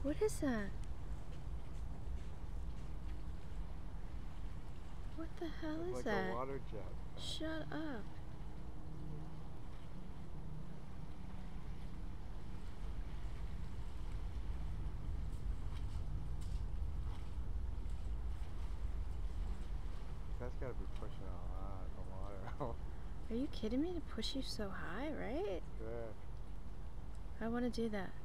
What is that? What the hell is like that? A water jet. Shut up. That's gotta be pushing a lot of water out. Are you kidding me to push you so high, right? Yeah. I want to do that.